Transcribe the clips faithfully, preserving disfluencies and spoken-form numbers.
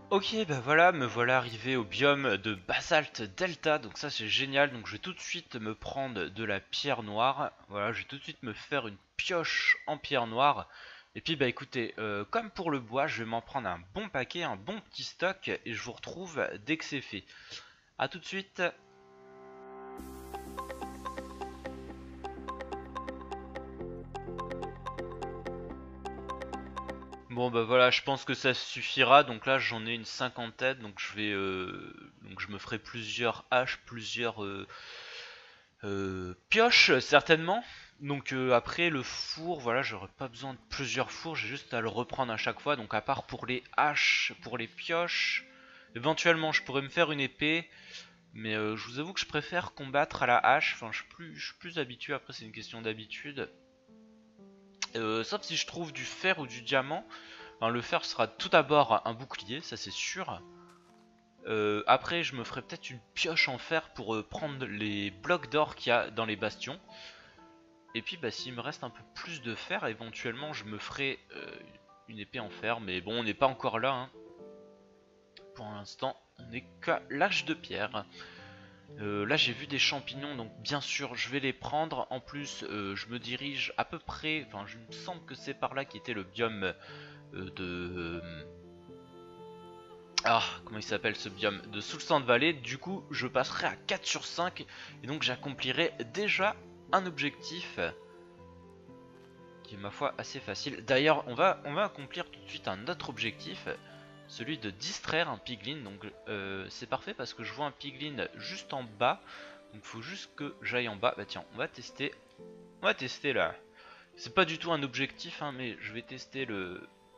Ok, bah voilà, me voilà arrivé au biome de basalte delta, donc ça c'est génial. Donc je vais tout de suite me prendre de la pierre noire. Voilà, je vais tout de suite me faire une pioche en pierre noire. Et puis bah écoutez, euh, comme pour le bois, je vais m'en prendre un bon paquet, un bon petit stock, et je vous retrouve dès que c'est fait. A tout de suite. Bon bah voilà, je pense que ça suffira. Donc là j'en ai une cinquantaine, donc je vais, euh, donc je me ferai plusieurs haches, plusieurs euh, euh, pioches certainement. Donc euh, après le four, voilà, j'aurais pas besoin de plusieurs fours, j'ai juste à le reprendre à chaque fois. Donc à part pour les haches, pour les pioches, éventuellement je pourrais me faire une épée, mais euh, je vous avoue que je préfère combattre à la hache. Enfin, je suis plus, je suis plus habitué. Après c'est une question d'habitude. Euh, sauf si je trouve du fer ou du diamant. Enfin, le fer sera tout d'abord un bouclier, ça c'est sûr. Euh, après, je me ferai peut-être une pioche en fer pour euh, prendre les blocs d'or qu'il y a dans les bastions. Et puis, bah, s'il me reste un peu plus de fer, éventuellement, je me ferai euh, une épée en fer. Mais bon, on n'est pas encore là. Hein. Pour l'instant, on n'est qu'à l'âge de pierre. Euh, là, j'ai vu des champignons, donc bien sûr, je vais les prendre. En plus, euh, je me dirige à peu près. Enfin, je me semble que c'est par là qu'était le biome euh, de. Euh, Ah, comment il s'appelle ce biome de Soulsand Valley. Du coup, je passerai à quatre sur cinq et donc j'accomplirai déjà un objectif qui est ma foi assez facile. D'ailleurs, on va, on va accomplir tout de suite un autre objectif, celui de distraire un piglin. Donc euh, c'est parfait parce que je vois un piglin juste en bas. Donc il faut juste que j'aille en bas. Bah tiens, on va tester. On va tester là. C'est pas du tout un objectif, hein, mais je vais tester le...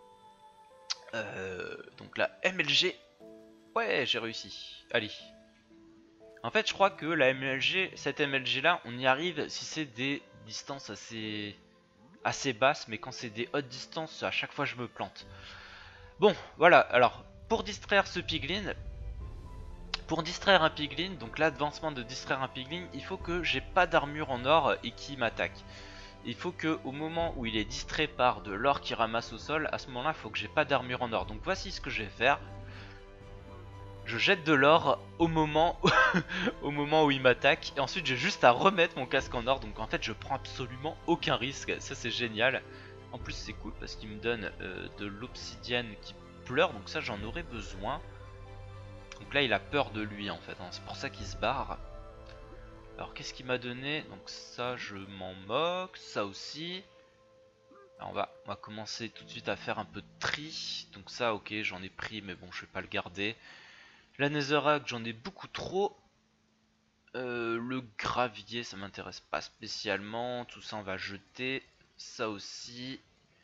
Euh, donc la M L G. Ouais, j'ai réussi. Allez. En fait, je crois que la M L G, cette M L G là, on y arrive si c'est des distances assez, assez basses, mais quand c'est des hautes distances, à chaque fois je me plante. Bon, voilà, alors, pour distraire ce piglin, pour distraire un piglin, donc l'avancement de distraire un piglin, il faut que j'ai pas d'armure en or et qui m'attaque. Il faut que au moment où il est distrait par de l'or qui ramasse au sol, à ce moment là, il faut que j'ai pas d'armure en or. Donc voici ce que je vais faire. Je jette de l'or au moment où, au moment où il m'attaque et ensuite j'ai juste à remettre mon casque en or. Donc en fait je prends absolument aucun risque, ça c'est génial. En plus c'est cool parce qu'il me donne euh, de l'obsidienne qui pleure, donc ça j'en aurais besoin. Donc là il a peur de lui en fait, hein. C'est pour ça qu'il se barre. Alors qu'est-ce qu'il m'a donné? Donc ça je m'en moque, ça aussi. Alors, on, va, on va commencer tout de suite à faire un peu de tri. Donc ça ok j'en ai pris mais bon je vais pas le garder. La netherrack j'en ai beaucoup trop. Euh, le gravier, ça m'intéresse pas spécialement. Tout ça, on va jeter. Ça aussi.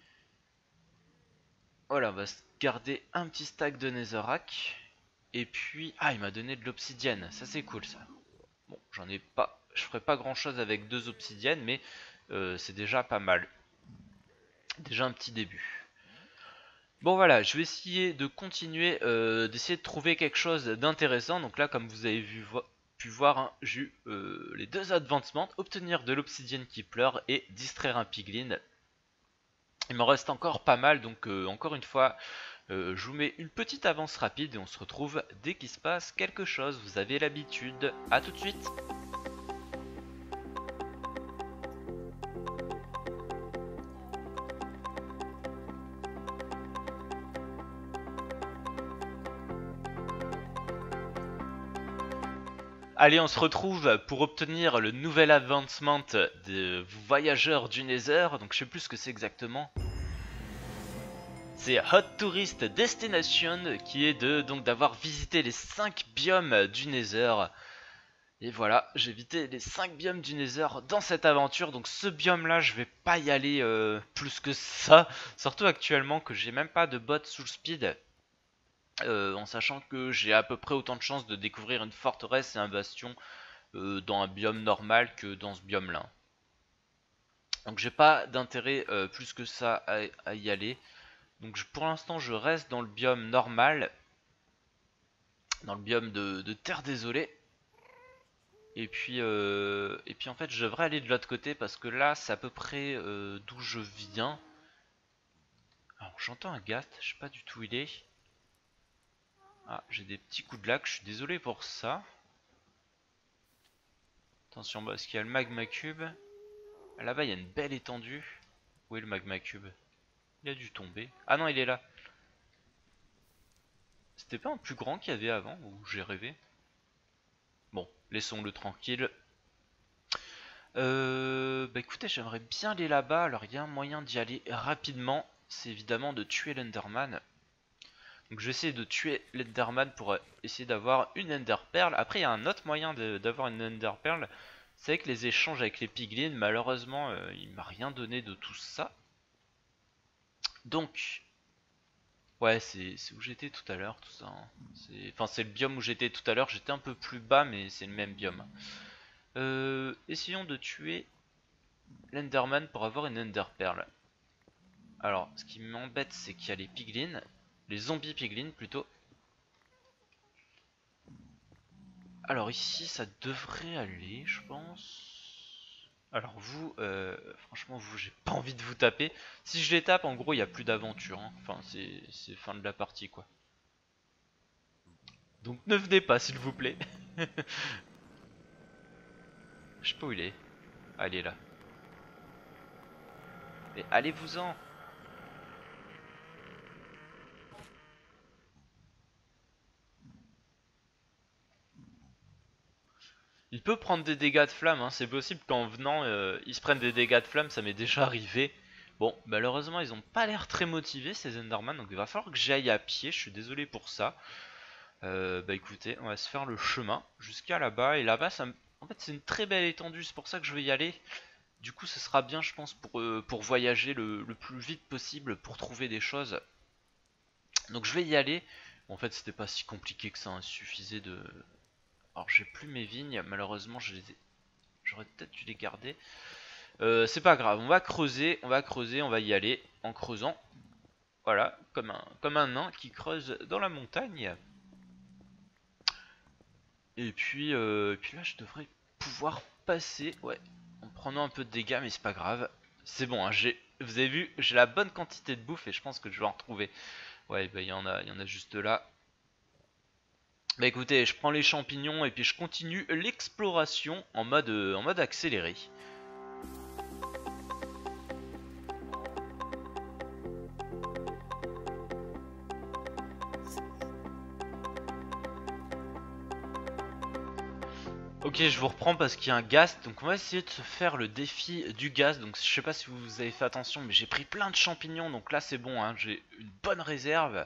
Voilà, on va se garder un petit stack de netherrack. Et puis, ah, il m'a donné de l'obsidienne. Ça, c'est cool, ça. Bon, j'en ai pas. Je ferai pas grand chose avec deux obsidiennes, mais euh, c'est déjà pas mal. Déjà un petit début. Bon, voilà, je vais essayer de continuer, euh, d'essayer de trouver quelque chose d'intéressant. Donc là, comme vous avez vu, pu voir, hein, j'ai eu euh, les deux advancements, obtenir de l'obsidienne qui pleure et distraire un piglin. Il m'en reste encore pas mal, donc euh, encore une fois, euh, je vous mets une petite avance rapide et on se retrouve dès qu'il se passe quelque chose. Vous avez l'habitude. À tout de suite. Allez, on se retrouve pour obtenir le nouvel advancement de voyageurs du Nether. Donc je sais plus ce que c'est exactement. C'est Hot Tourist Destination qui est de donc d'avoir visité les cinq biomes du Nether. Et voilà, j'ai visité les cinq biomes du Nether dans cette aventure. Donc ce biome là, je vais pas y aller euh, plus que ça. Surtout actuellement que j'ai même pas de bot sous le speed. Euh, en sachant que j'ai à peu près autant de chances de découvrir une forteresse et un bastion euh, dans un biome normal que dans ce biome là. Donc j'ai pas d'intérêt euh, plus que ça à, à y aller. Donc je, pour l'instant je reste dans le biome normal, dans le biome de, de terre désolée. Et puis, euh, et puis en fait je devrais aller de l'autre côté parce que là c'est à peu près euh, d'où je viens. Alors j'entends un ghast, je sais pas du tout où il est. Ah, j'ai des petits coups de lag, je suis désolé pour ça. Attention, parce qu'il y a le magma cube. Là-bas, il y a une belle étendue. Où est le magma cube? Il a dû tomber. Ah non, il est là. C'était pas un plus grand qu'il y avait avant, ou j'ai rêvé? Bon, laissons-le tranquille. Euh, bah écoutez, j'aimerais bien aller là-bas. Alors, il y a un moyen d'y aller rapidement. C'est évidemment de tuer l'Enderman. Donc, je vais essayer de tuer l'Enderman pour essayer d'avoir une Ender Pearl. Après, il y a un autre moyen d'avoir une Ender Pearl. C'est avec les échanges avec les piglins. Malheureusement, euh, il m'a rien donné de tout ça. Donc, ouais, c'est où j'étais tout à l'heure, tout ça. Hein. Enfin, c'est le biome où j'étais tout à l'heure. J'étais un peu plus bas, mais c'est le même biome. Euh, essayons de tuer l'Enderman pour avoir une Ender Pearl. Alors, ce qui m'embête, c'est qu'il y a les piglins. Les zombies piglins, plutôt. Alors ici, ça devrait aller, je pense. Alors vous, euh, franchement, vous, j'ai pas envie de vous taper. Si je les tape, en gros, il n'y a plus d'aventure. Hein. Enfin, c'est fin de la partie, quoi. Donc ne venez pas, s'il vous plaît. Je sais pas où il est. Ah, il est là. Mais allez-vous-en. Il peut prendre des dégâts de flamme, hein. C'est possible qu'en venant, euh, ils se prennent des dégâts de flamme, ça m'est déjà arrivé. Bon, malheureusement, ils ont pas l'air très motivés, ces Enderman, donc il va falloir que j'aille à pied, je suis désolé pour ça. Euh, bah écoutez, on va se faire le chemin jusqu'à là-bas, et là-bas, ça me... en fait, c'est une très belle étendue, c'est pour ça que je vais y aller. Du coup, ce sera bien, je pense, pour, euh, pour voyager le, le plus vite possible, pour trouver des choses. Donc je vais y aller. Bon, en fait, c'était pas si compliqué que ça, hein. Il suffisait de... Alors, j'ai plus mes vignes, malheureusement, je les ai... J'aurais peut-être dû les garder. Euh, c'est pas grave, on va creuser, on va creuser, on va y aller en creusant. Voilà, comme un, comme un nain qui creuse dans la montagne. Et puis, euh, et puis là, je devrais pouvoir passer, ouais, en prenant un peu de dégâts, mais c'est pas grave. C'est bon, hein, j'ai, vous avez vu, j'ai la bonne quantité de bouffe et je pense que je vais en retrouver. Ouais, bah il y en a, il y en a juste là. Bah écoutez, je prends les champignons et puis je continue l'exploration en mode, euh, en mode accéléré. Ok, je vous reprends parce qu'il y a un ghast, donc on va essayer de se faire le défi du ghast. Donc je sais pas si vous avez fait attention, mais j'ai pris plein de champignons, donc là c'est bon, hein, j'ai une bonne réserve.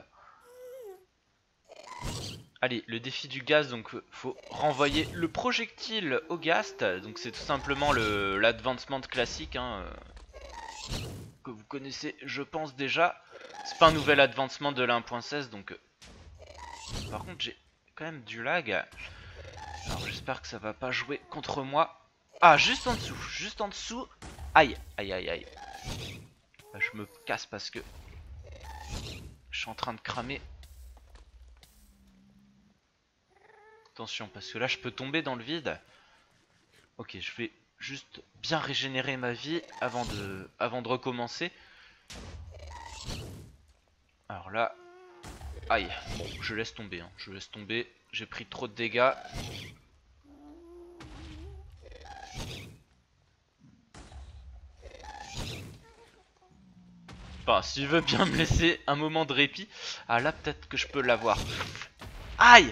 Allez, le défi du ghast, donc faut renvoyer le projectile au ghast, donc c'est tout simplement l'advancement classique, hein, euh, que vous connaissez je pense déjà. C'est pas un nouvel advancement de la un point seize, donc euh, par contre j'ai quand même du lag. Alors j'espère que ça va pas jouer contre moi. Ah, juste en dessous, juste en dessous. Aïe, aïe, aïe, aïe. Bah, je me casse parce que je suis en train de cramer. Attention, parce que là je peux tomber dans le vide. Ok, je vais juste bien régénérer ma vie avant de, avant de recommencer. Alors là, aïe, bon, je laisse tomber, hein. Je laisse tomber. J'ai pris trop de dégâts. Enfin, s'il veut bien me laisser un moment de répit. Ah là, peut-être que je peux l'avoir. Aïe!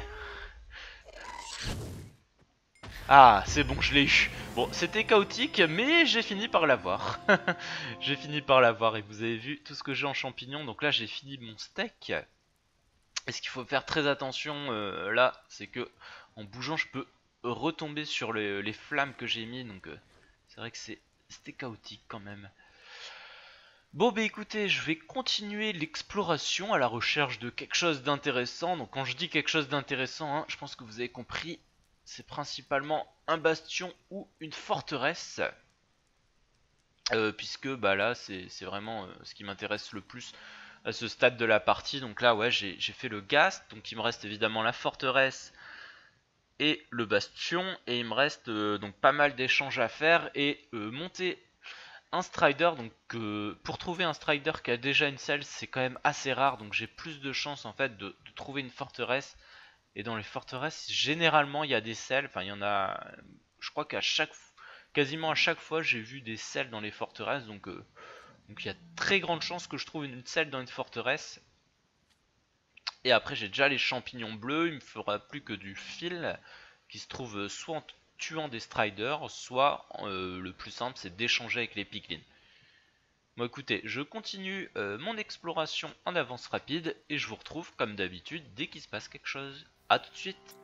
Ah, c'est bon, je l'ai eu. Bon, c'était chaotique, mais j'ai fini par l'avoir. J'ai fini par l'avoir et vous avez vu tout ce que j'ai en champignons. Donc là, j'ai fini mon steak. Et ce qu'il faut faire très attention euh, là, c'est que en bougeant, je peux retomber sur les, les flammes que j'ai mis. Donc euh, c'est vrai que c'était chaotique quand même. Bon bah écoutez, je vais continuer l'exploration à la recherche de quelque chose d'intéressant. Donc quand je dis quelque chose d'intéressant, hein, je pense que vous avez compris, c'est principalement un bastion ou une forteresse. Euh, puisque bah là c'est vraiment euh, ce qui m'intéresse le plus à ce stade de la partie. Donc là ouais j'ai fait le ghast, donc il me reste évidemment la forteresse et le bastion. Et il me reste euh, donc pas mal d'échanges à faire et euh, monter un Strider, donc euh, pour trouver un Strider qui a déjà une selle, c'est quand même assez rare, donc j'ai plus de chances en fait de, de trouver une forteresse. Et dans les forteresses, généralement il y a des selles, enfin il y en a, je crois qu'à chaque, quasiment à chaque fois j'ai vu des selles dans les forteresses, donc euh, donc il y a très grande chance que je trouve une selle dans une forteresse. Et après j'ai déjà les champignons bleus, il me fera plus que du fil qui se trouve soit en tuant des striders, soit euh, le plus simple c'est d'échanger avec les piglins. Bon écoutez, je continue euh, mon exploration en avance rapide et je vous retrouve comme d'habitude dès qu'il se passe quelque chose. A tout de suite.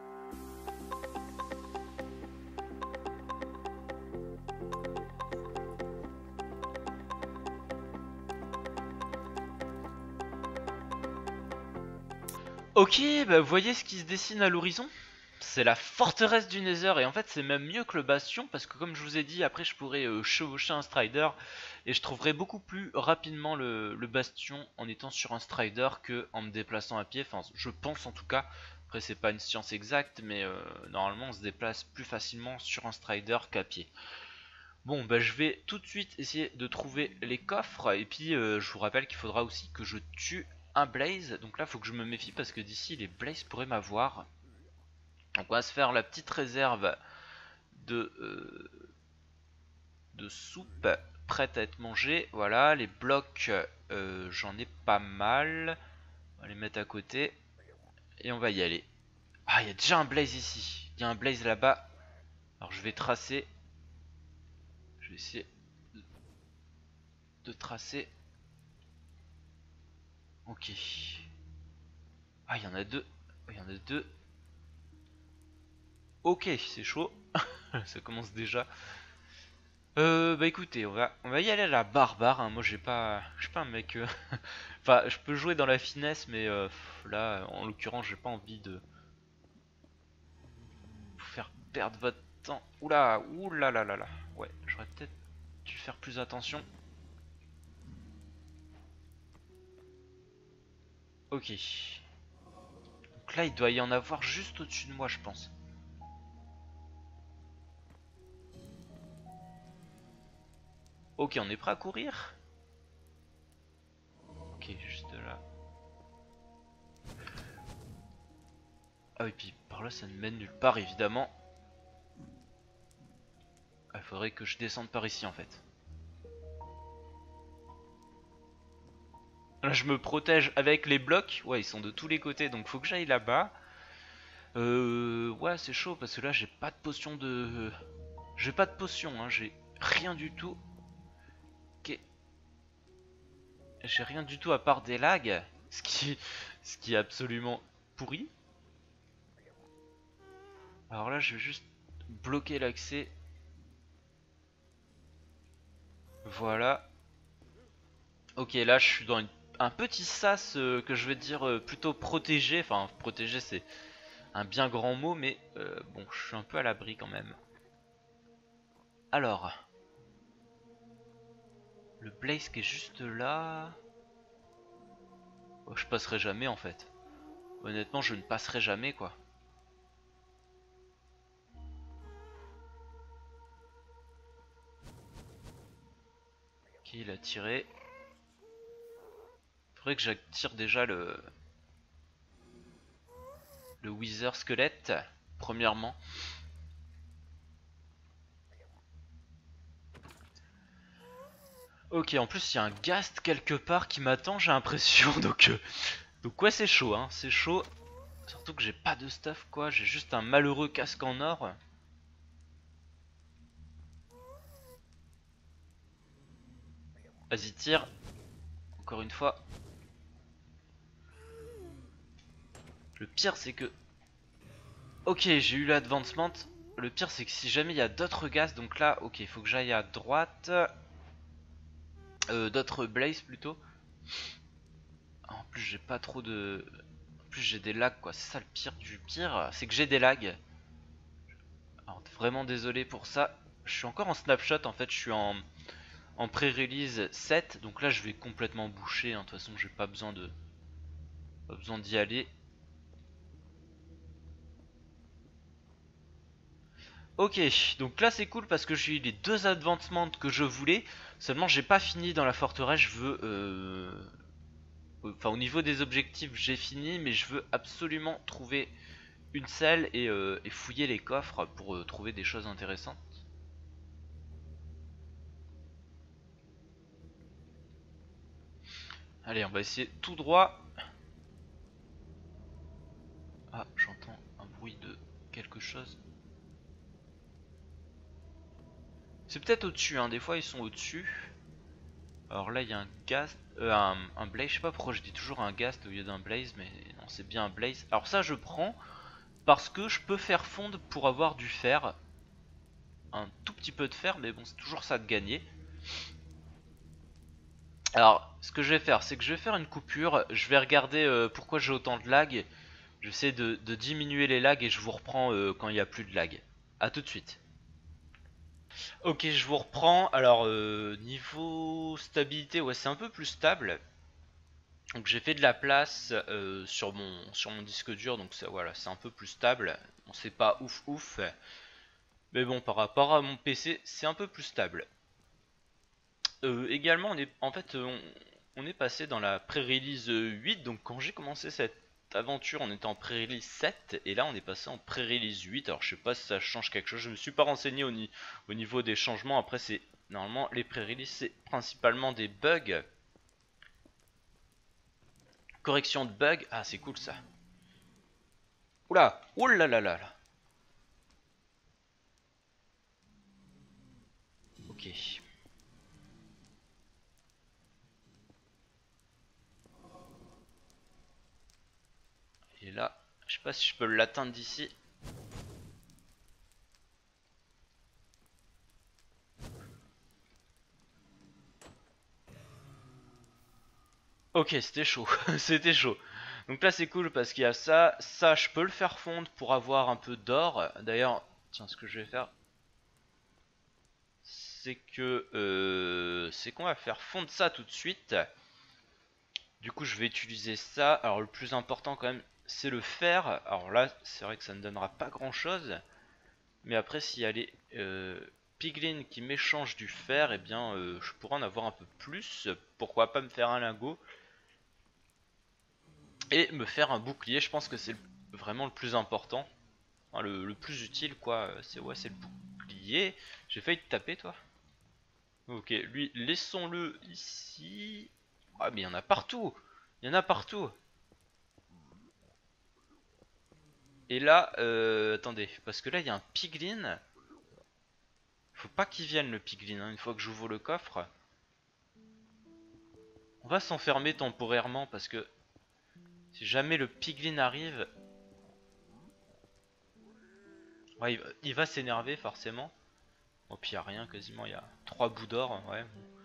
Ok, bah vous voyez ce qui se dessine à l'horizon? C'est la forteresse du Nether et en fait c'est même mieux que le bastion parce que comme je vous ai dit après je pourrais euh, chevaucher un strider et je trouverais beaucoup plus rapidement le, le bastion en étant sur un strider que en me déplaçant à pied, enfin je pense en tout cas, après c'est pas une science exacte mais euh, normalement on se déplace plus facilement sur un strider qu'à pied. Bon bah je vais tout de suite essayer de trouver les coffres et puis euh, je vous rappelle qu'il faudra aussi que je tue un Blaze, donc là faut que je me méfie parce que d'ici les Blaze pourraient m'avoir. Donc on va se faire la petite réserve de, euh, de soupe prête à être mangée. Voilà, les blocs, euh, j'en ai pas mal. On va les mettre à côté. Et on va y aller. Ah, il y a déjà un blaze ici. Il y a un blaze là-bas. Alors je vais tracer. Je vais essayer de, de tracer. Ok. Ah, il y en a deux. Il y en a deux. Ok, c'est chaud. Ça commence déjà. Euh, bah écoutez, on va, on va y aller à la barbare. Hein. Moi, j'ai pas, je suis pas un mec. Euh... enfin, je peux jouer dans la finesse, mais euh, là, en l'occurrence, j'ai pas envie de vous faire perdre votre temps. Oula, oula là là là. Ouais, j'aurais peut-être dû faire plus attention. Ok. Donc là, il doit y en avoir juste au-dessus de moi, je pense. Ok, on est prêt à courir? Ok, juste là. Ah, et puis par là, ça ne mène nulle part, évidemment. Il ah, faudrait que je descende par ici, en fait. Là, je me protège avec les blocs. Ouais, ils sont de tous les côtés, donc faut que j'aille là-bas. Euh, ouais, c'est chaud parce que là, j'ai pas de potion de. J'ai pas de potion, hein, j'ai rien du tout. Ok. J'ai rien du tout à part des lags, ce qui, ce qui est absolument pourri. Alors là, je vais juste bloquer l'accès. Voilà. Ok, là, je suis dans une- un petit sas euh, que je vais dire euh, plutôt protégé. Enfin, protégé, c'est un bien grand mot, mais euh, bon, je suis un peu à l'abri quand même. Alors, le Blaze qui est juste là. Oh, je passerai jamais en fait. Honnêtement, je ne passerai jamais quoi. Ok, il a tiré. Faudrait que j'attire déjà le le Wither squelette premièrement. Ok, en plus il y a un Ghast quelque part qui m'attend, j'ai l'impression. Donc, euh, donc ouais, c'est chaud, hein, c'est chaud. Surtout que j'ai pas de stuff quoi, j'ai juste un malheureux casque en or. Vas-y, tire. Encore une fois. Le pire c'est que... Ok, j'ai eu l'advancement. Le pire c'est que si jamais il y a d'autres Ghasts, donc là, ok, il faut que j'aille à droite. Euh, d'autres Blaze plutôt. En plus j'ai pas trop de... En plus j'ai des lags quoi, c'est ça le pire du pire, c'est que j'ai des lags. Alors vraiment désolé pour ça. Je suis encore en snapshot en fait, je suis en, en pré-release sept. Donc là je vais complètement boucher, hein. De toute façon j'ai pas besoin de... Pas besoin d'y aller. Ok, donc là c'est cool parce que j'ai eu les deux advancements que je voulais. Seulement j'ai pas fini dans la forteresse, je veux... Euh... Enfin au niveau des objectifs j'ai fini, mais je veux absolument trouver une salle et, euh, et fouiller les coffres pour euh, trouver des choses intéressantes. Allez, on va essayer tout droit. Ah, j'entends un bruit de quelque chose. C'est peut-être au-dessus, hein. Des fois ils sont au-dessus. Alors là il y a un ghast, euh, un, un blaze, je sais pas pourquoi je dis toujours un ghast au lieu d'un blaze, mais non c'est bien un blaze. Alors ça je prends parce que je peux faire fondre pour avoir du fer. Un tout petit peu de fer, mais bon c'est toujours ça de gagner. Alors ce que je vais faire, c'est que je vais faire une coupure, je vais regarder euh, pourquoi j'ai autant de lag. J'essaie de, de diminuer les lags et je vous reprends euh, quand il n'y a plus de lag. A tout de suite. Ok, je vous reprends. Alors, euh, niveau stabilité, ouais, c'est un peu plus stable. Donc j'ai fait de la place euh, sur mon sur mon disque dur, donc ça, voilà, c'est un peu plus stable. Bon, c'est pas ouf ouf, mais bon, par rapport à mon P C, c'est un peu plus stable. Euh, également, on est en fait, on, on est passé dans la pré-release huit, donc quand j'ai commencé cette aventure, on était en pré-release sept, et là on est passé en pré-release huit. Alors je sais pas si ça change quelque chose, je me suis pas renseigné au, ni au niveau des changements. Après, c'est normalement les pré-release, c'est principalement des bugs. Correction de bugs, ah c'est cool ça. Oula, oula là là là. Ok. Et là, je sais pas si je peux l'atteindre d'ici. Ok, c'était chaud, c'était chaud. Donc là c'est cool parce qu'il y a ça, ça je peux le faire fondre pour avoir un peu d'or. D'ailleurs, tiens, ce que je vais faire, c'est que euh, c'est qu'on va faire fondre ça tout de suite. Du coup je vais utiliser ça. Alors le plus important quand même c'est le fer. Alors là c'est vrai que ça ne donnera pas grand chose, mais après s'il y a les euh, piglins qui m'échangent du fer, et eh bien euh, je pourrais en avoir un peu plus. Pourquoi pas me faire un lingot et me faire un bouclier. Je pense que c'est vraiment le plus important, enfin, le, le plus utile quoi. C'est ouais, c'est le bouclier. J'ai failli te taper toi. Ok, lui laissons-le ici. Ah mais il y en a partout, il y en a partout. Et là, euh, attendez, parce que là il y a un piglin. Faut pas qu'il vienne le piglin, hein, une fois que j'ouvre le coffre. On va s'enfermer temporairement parce que si jamais le piglin arrive, ouais, il va, il va s'énerver forcément. Bon, puis il a rien quasiment, il y a trois bouts d'or, ouais.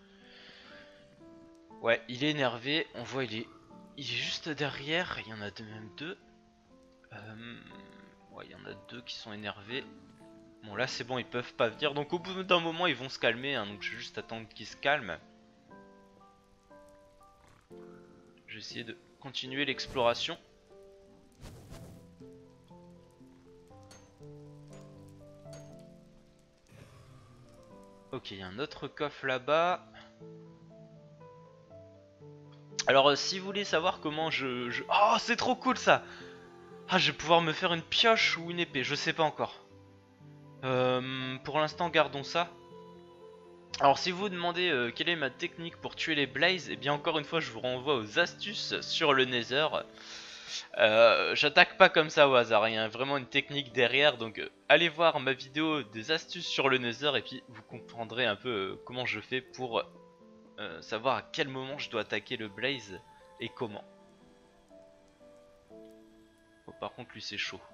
Ouais, il est énervé, on voit il est, il est juste derrière, il y en a deux, même deux. Euh, ouais, il y en a deux qui sont énervés. Bon là c'est bon, ils peuvent pas venir, donc au bout d'un moment ils vont se calmer, hein, donc je vais juste attendre qu'ils se calment. Je vais essayer de continuer l'exploration. Ok, il y a un autre coffre là-bas. Alors euh, si vous voulez savoir comment je... je... Oh c'est trop cool ça. Ah je vais pouvoir me faire une pioche ou une épée, je sais pas encore. Euh, pour l'instant gardons ça. Alors si vous vous demandez euh, quelle est ma technique pour tuer les blazes, et eh bien encore une fois je vous renvoie aux astuces sur le nether. Euh, J'attaque pas comme ça au hasard, il y a vraiment une technique derrière, donc euh, allez voir ma vidéo des astuces sur le nether et puis vous comprendrez un peu euh, comment je fais pour euh, savoir à quel moment je dois attaquer le blaze et comment. Oh, par contre lui c'est chaud.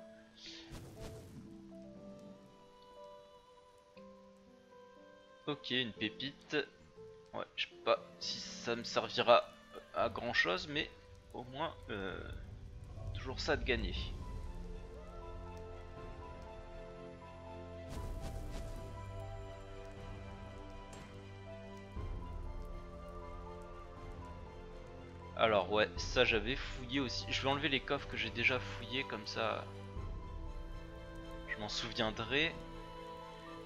Ok, une pépite. Ouais, je sais pas si ça me servira à grand chose, mais au moins euh, toujours ça de gagner. Alors ouais, ça j'avais fouillé aussi. Je vais enlever les coffres que j'ai déjà fouillés, comme ça je m'en souviendrai.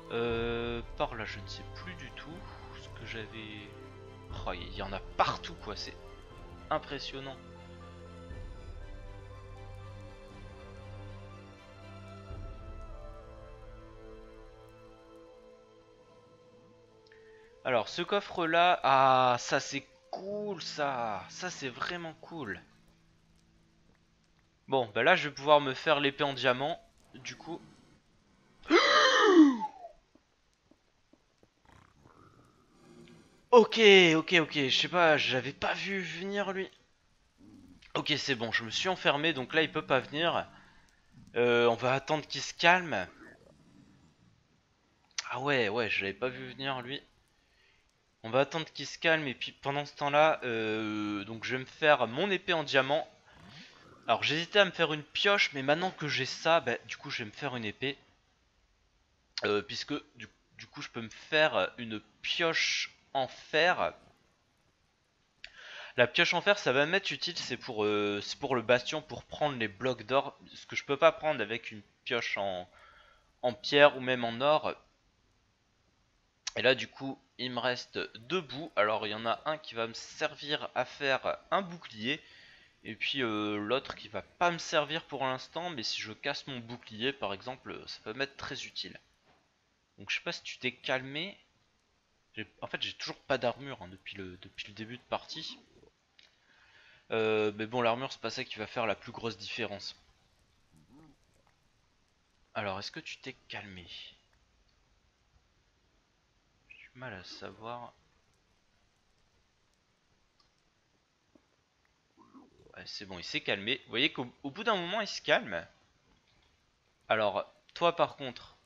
Euh, par là, je ne sais plus du tout ce que j'avais. Oh, il y en a partout, quoi. C'est impressionnant. Alors, ce coffre-là, ah, ça c'est cool, ça. Ça c'est vraiment cool. Bon, bah là, je vais pouvoir me faire l'épée en diamant. Du coup. Ok, ok, ok. Je sais pas, j'avais pas vu venir lui. Ok, c'est bon, je me suis enfermé, donc là, il peut pas venir. Euh, on va attendre qu'il se calme. Ah ouais, ouais, je l'avais pas vu venir lui. On va attendre qu'il se calme et puis pendant ce temps-là, euh, donc je vais me faire mon épée en diamant. Alors j'hésitais à me faire une pioche, mais maintenant que j'ai ça, bah, du coup je vais me faire une épée. Euh, puisque du, du coup je peux me faire une pioche en fer. La pioche en fer ça va m'être utile, c'est pour, euh, c'est pour le bastion, pour prendre les blocs d'or. Ce que je peux pas prendre avec une pioche en, en pierre ou même en or. Et là du coup il me reste deux bouts. Alors il y en a un qui va me servir à faire un bouclier. Et puis euh, l'autre qui va pas me servir pour l'instant, mais si je casse mon bouclier par exemple, ça peut m'être très utile. Donc je sais pas si tu t'es calmé. En fait j'ai toujours pas d'armure hein, depuis, le, depuis le début de partie. Euh, mais bon l'armure c'est pas ça qui va faire la plus grosse différence. Alors est-ce que tu t'es calmé? J'ai du mal à savoir. Ouais, c'est bon, il s'est calmé. Vous voyez qu'au au bout d'un moment il se calme. Alors toi par contre,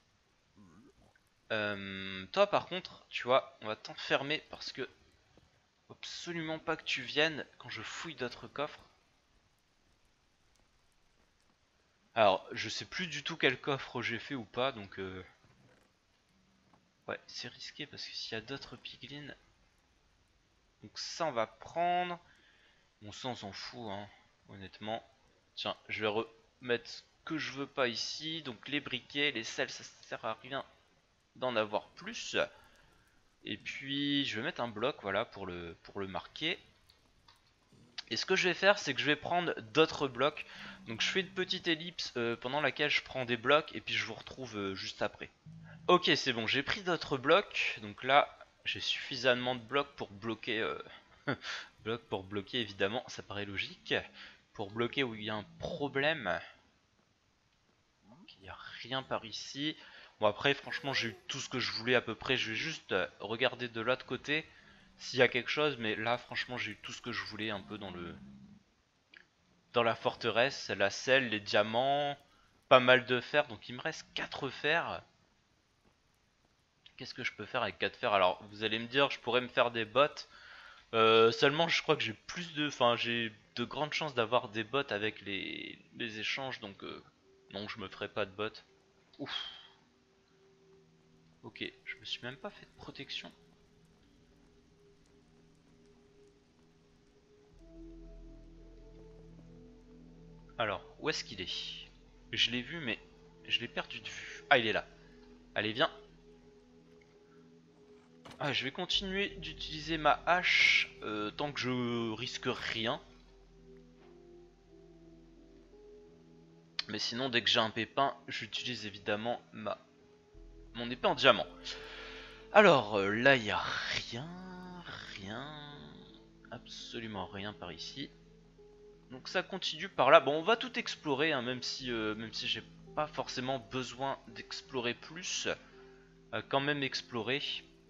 euh, toi par contre, tu vois, on va t'enfermer parce que faut absolument pas que tu viennes quand je fouille d'autres coffres. Alors, je sais plus du tout quel coffre j'ai fait ou pas, donc euh... ouais, c'est risqué parce que s'il y a d'autres piglins, donc ça on va prendre. Bon, ça on s'en fout, hein, honnêtement. Tiens, je vais remettre ce que je veux pas ici. Donc les briquets, les sels, ça sert à rien d'en avoir plus. Et puis je vais mettre un bloc, voilà, pour le pour le marquer. Et ce que je vais faire, c'est que je vais prendre d'autres blocs. Donc je fais une petite ellipse euh, pendant laquelle je prends des blocs et puis je vous retrouve euh, juste après. Ok, c'est bon, j'ai pris d'autres blocs. Donc là, j'ai suffisamment de blocs pour bloquer. Euh... blocs pour bloquer, évidemment, ça paraît logique. Pour bloquer où il y a un problème. Il n'y a rien par ici. Bon, après, franchement, j'ai eu tout ce que je voulais à peu près. Je vais juste euh, regarder de l'autre côté s'il y a quelque chose. Mais là, franchement, j'ai eu tout ce que je voulais un peu dans le. Dans la forteresse, la selle, les diamants, pas mal de fer, donc il me reste quatre fers. Qu'est-ce que je peux faire avec quatre fers? Alors vous allez me dire, je pourrais me faire des bottes. Euh, seulement je crois que j'ai plus de... Enfin j'ai de grandes chances d'avoir des bottes avec les, les échanges, donc euh, non je me ferai pas de bottes. Ouf. Ok, je me suis même pas fait de protection. Alors, où est-ce qu'il est? Je l'ai vu mais je l'ai perdu de vue. Ah il est là. Allez viens. Ah, je vais continuer d'utiliser ma hache euh, tant que je risque rien. Mais sinon, dès que j'ai un pépin, j'utilise évidemment ma mon épée en diamant. Alors euh, là, il n'y a rien, rien, absolument rien par ici. Donc ça continue par là. Bon, on va tout explorer, hein, même si euh, même si j'ai pas forcément besoin d'explorer plus. Euh, quand même explorer.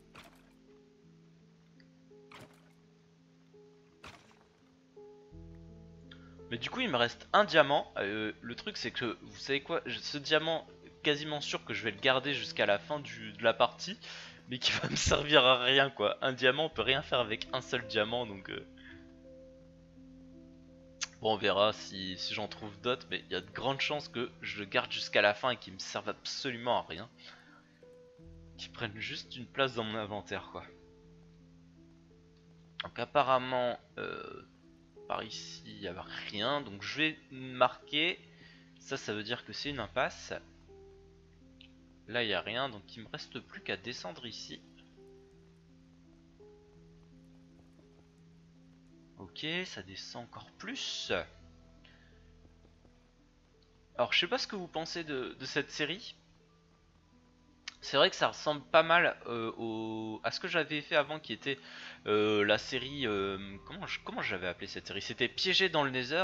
Mais du coup il me reste un diamant. Euh, le truc c'est que vous savez quoi, ce diamant quasiment sûr que je vais le garder jusqu'à la fin du, de la partie, mais qui va me servir à rien quoi. Un diamant on peut rien faire avec un seul diamant donc euh... bon on verra si, si j'en trouve d'autres, mais il y a de grandes chances que je le garde jusqu'à la fin et qu'il me serve absolument à rien. Qu'il prenne juste une place dans mon inventaire quoi. Donc apparemment euh, par ici il n'y a rien, donc je vais marquer. Ça ça veut dire que c'est une impasse. Là, il n'y a rien, donc il me reste plus qu'à descendre ici. Ok, ça descend encore plus. Alors, je sais pas ce que vous pensez de, de cette série. C'est vrai que ça ressemble pas mal euh, au, à ce que j'avais fait avant, qui était euh, la série... Euh, comment comment j'avais appelé cette série? C'était Piégé dans le Nether.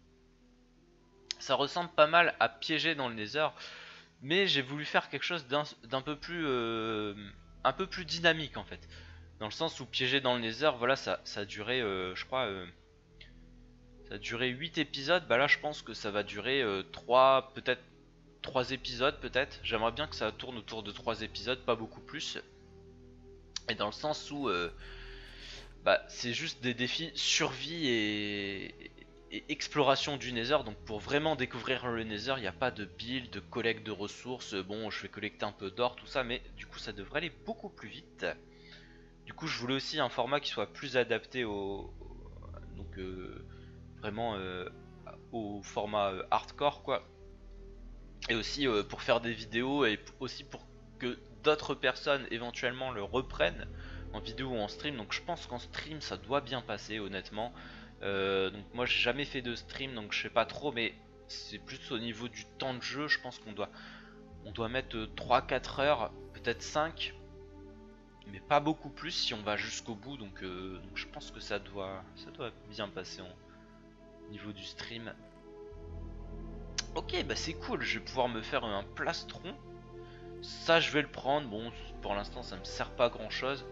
Ça ressemble pas mal à Piégé dans le Nether, mais j'ai voulu faire quelque chose d'un peu plus... Euh, un peu plus dynamique en fait. Dans le sens où Piégé dans le Nether, voilà, ça, ça a duré, euh, je crois... Euh, ça a duré huit épisodes, bah là je pense que ça va durer euh, trois, peut-être trois épisodes peut-être. J'aimerais bien que ça tourne autour de trois épisodes, pas beaucoup plus. Et dans le sens où euh, bah, c'est juste des défis survie et, et exploration du Nether. Donc pour vraiment découvrir le Nether, il n'y a pas de build, de collecte de ressources. Bon, je vais collecter un peu d'or, tout ça, mais du coup ça devrait aller beaucoup plus vite. Du coup je voulais aussi un format qui soit plus adapté au... Donc euh, vraiment euh, au format euh, hardcore quoi. Et aussi euh, pour faire des vidéos et aussi pour que d'autres personnes éventuellement le reprennent en vidéo ou en stream. Donc je pense qu'en stream ça doit bien passer honnêtement. Euh, donc moi j'ai jamais fait de stream donc je sais pas trop, mais c'est plus au niveau du temps de jeu. Je pense qu'on doit on doit mettre trois quatre heures, peut-être cinq, mais pas beaucoup plus si on va jusqu'au bout. Donc, euh, donc je pense que ça doit ça doit bien passer au niveau du stream. Ok, bah c'est cool, je vais pouvoir me faire un plastron. Ça je vais le prendre, bon pour l'instant ça me sert pas à grand chose.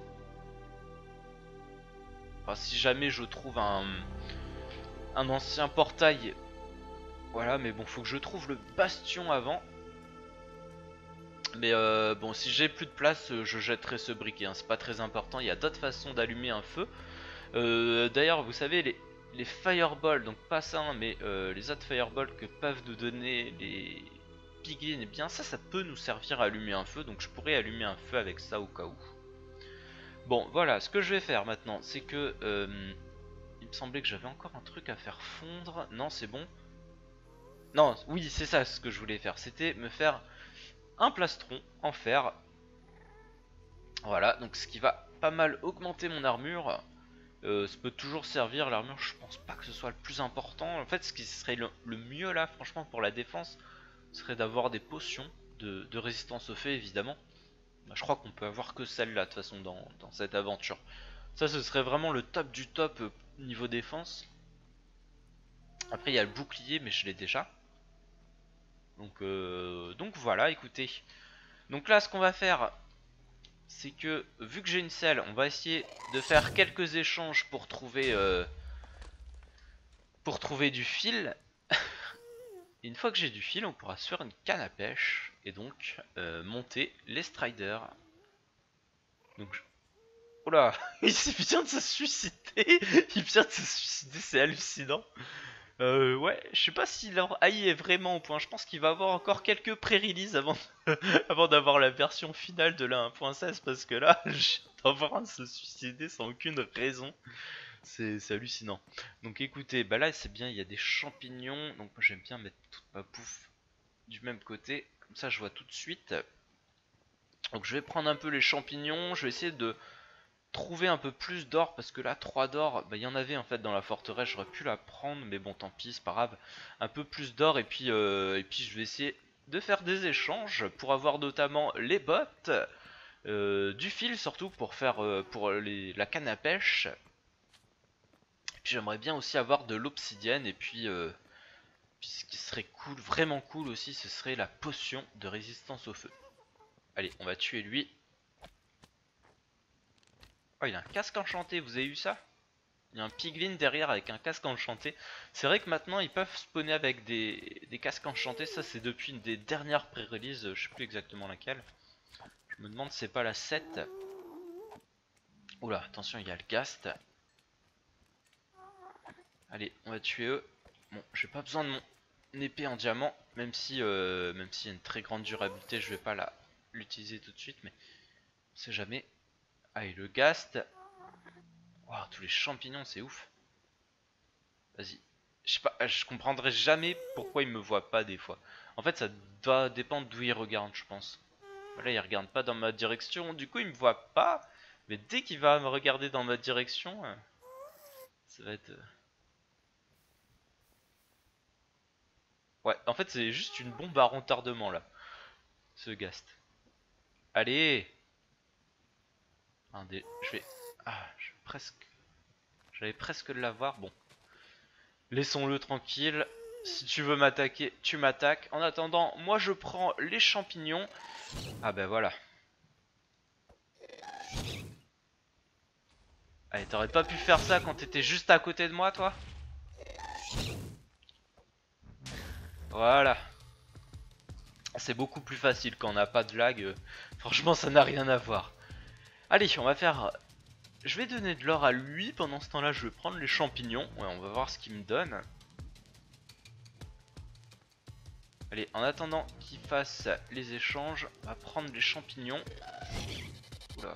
Enfin si jamais je trouve un, un ancien portail. Voilà, mais bon faut que je trouve le bastion avant. Mais euh, bon si j'ai plus de place je jetterai ce briquet, hein. C'est pas très important, il y a d'autres façons d'allumer un feu. euh, D'ailleurs vous savez les, les fireballs, donc pas ça hein, mais euh, les autres fireballs que peuvent nous donner les piglins, et bien ça ça peut nous servir à allumer un feu. Donc je pourrais allumer un feu avec ça au cas où. Bon voilà, ce que je vais faire maintenant c'est que euh, il me semblait que j'avais encore un truc à faire fondre. Non c'est bon. Non oui c'est ça ce que je voulais faire, c'était me faire un plastron en fer. Voilà, donc ce qui va pas mal augmenter mon armure. euh, Ça peut toujours servir l'armure, je pense pas que ce soit le plus important. En fait ce qui serait le, le mieux là franchement pour la défense serait d'avoir des potions de, de résistance au feu évidemment. Je crois qu'on peut avoir que celle-là de toute façon dans, dans cette aventure. Ça ce serait vraiment le top du top euh, niveau défense. Après il y a le bouclier mais je l'ai déjà. Donc, euh, donc voilà écoutez. Donc là ce qu'on va faire c'est que vu que j'ai une selle, on va essayer de faire quelques échanges pour trouver euh, pour trouver du fil. Et une fois que j'ai du fil on pourra se faire une canne à pêche et donc euh, monter les striders. Donc je... Oula, il vient de se suicider. Il vient de se suicider, c'est hallucinant. Euh, ouais, je sais pas si leur A I est vraiment au point. Je pense qu'il va avoir encore quelques pré-release avant, avant d'avoir la version finale de la un point seize. Parce que là, j'entends voir se suicider sans aucune raison. C'est hallucinant. Donc écoutez, bah là c'est bien, il y a des champignons. Donc moi j'aime bien mettre toute ma bouffe du même côté. Comme ça je vois tout de suite. Donc je vais prendre un peu les champignons. Je vais essayer de trouver un peu plus d'or parce que là trois d'or, bah il y en avait en fait dans la forteresse, j'aurais pu la prendre mais bon tant pis c'est pas grave. Un peu plus d'or et puis euh, et puis je vais essayer de faire des échanges pour avoir notamment les bottes, euh, du fil surtout pour faire euh, pour les, la canne à pêche. Et puis j'aimerais bien aussi avoir de l'obsidienne et puis, euh, puis ce qui serait cool, vraiment cool aussi, ce serait la potion de résistance au feu. Allez on va tuer lui. Oh il a un casque enchanté, vous avez vu ça? Il y a un piglin derrière avec un casque enchanté. C'est vrai que maintenant ils peuvent spawner avec des, des casques enchantés. Ça c'est depuis une des dernières pré-releases, je sais plus exactement laquelle. Je me demande si c'est pas la sept. Oula, attention il y a le ghast. Allez, on va tuer eux. Bon, j'ai pas besoin de mon épée en diamant, même si euh, même s'il y a une très grande durabilité, je vais pas la l'utiliser tout de suite, mais on sait jamais. Allez, le ghast. Wow, tous les champignons, c'est ouf. Vas-y. Je sais pas, je comprendrai jamais pourquoi il me voit pas des fois. En fait, ça doit dépendre d'où il regarde, je pense. Là il regarde pas dans ma direction, du coup il me voit pas. Mais dès qu'il va me regarder dans ma direction, euh, ça va être... euh, Ouais, en fait c'est juste une bombe à retardement là, ce Ghast. Allez. Un dé... Je vais... Ah, je vais presque... J'allais presque l'avoir, bon. Laissons-le tranquille. Si tu veux m'attaquer, tu m'attaques. En attendant, moi je prends les champignons. Ah ben voilà. Allez, t'aurais pas pu faire ça quand t'étais juste à côté de moi, toi? Voilà. C'est beaucoup plus facile quand on n'a pas de lag. euh, Franchement, ça n'a rien à voir. Allez, on va faire... Je vais donner de l'or à lui. Pendant ce temps-là, je vais prendre les champignons. Ouais, on va voir ce qu'il me donne. Allez, en attendant qu'il fasse les échanges, on va prendre les champignons. Oula.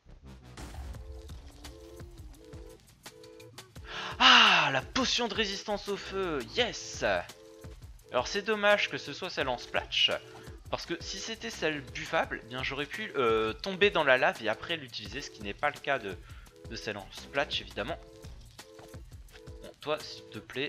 Ah, la potion de résistance au feu. Yes. Alors c'est dommage que ce soit celle en splash, parce que si c'était celle buvable, eh bien j'aurais pu euh, tomber dans la lave et après l'utiliser, ce qui n'est pas le cas de, de celle en splash évidemment. Bon, toi s'il te plaît.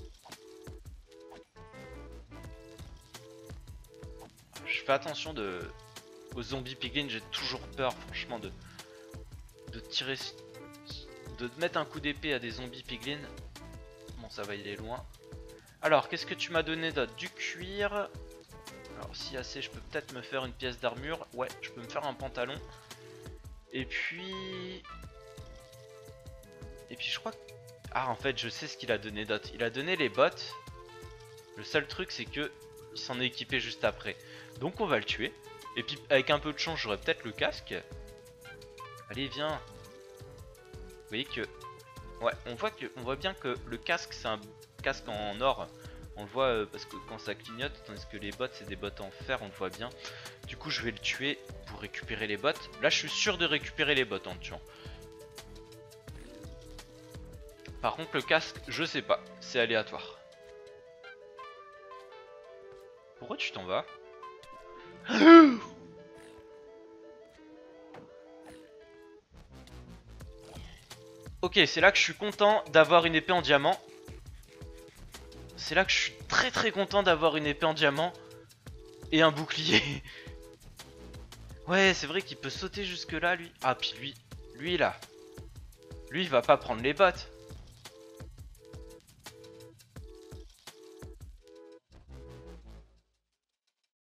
Je fais attention de, aux zombies piglins, j'ai toujours peur franchement de, de tirer, de mettre un coup d'épée à des zombies piglins. Bon ça va, il est loin. Alors, qu'est-ce que tu m'as donné d'autre? Du cuir. Alors, si assez, je peux peut-être me faire une pièce d'armure. Ouais, je peux me faire un pantalon. Et puis... Et puis, je crois que... Ah, en fait, je sais ce qu'il a donné d'autre. Il a donné les bottes. Le seul truc, c'est que il s'en est équipé juste après. Donc, on va le tuer. Et puis, avec un peu de chance, j'aurai peut-être le casque. Allez, viens. Vous voyez que... Ouais, on voit, que... on voit bien que le casque, c'est un... casque en or, on le voit euh, parce que quand ça clignote, tandis que les bottes c'est des bottes en fer, on le voit bien. Du coup je vais le tuer pour récupérer les bottes. Là je suis sûr de récupérer les bottes en le tuant. Par contre le casque, je sais pas, c'est aléatoire. Pourquoi tu t'en vas? Ok, c'est là que je suis content d'avoir une épée en diamant. C'est là que je suis très très content d'avoir une épée en diamant et un bouclier. Ouais, c'est vrai qu'il peut sauter jusque là lui. Ah, puis lui, lui là. Lui il va pas prendre les bottes.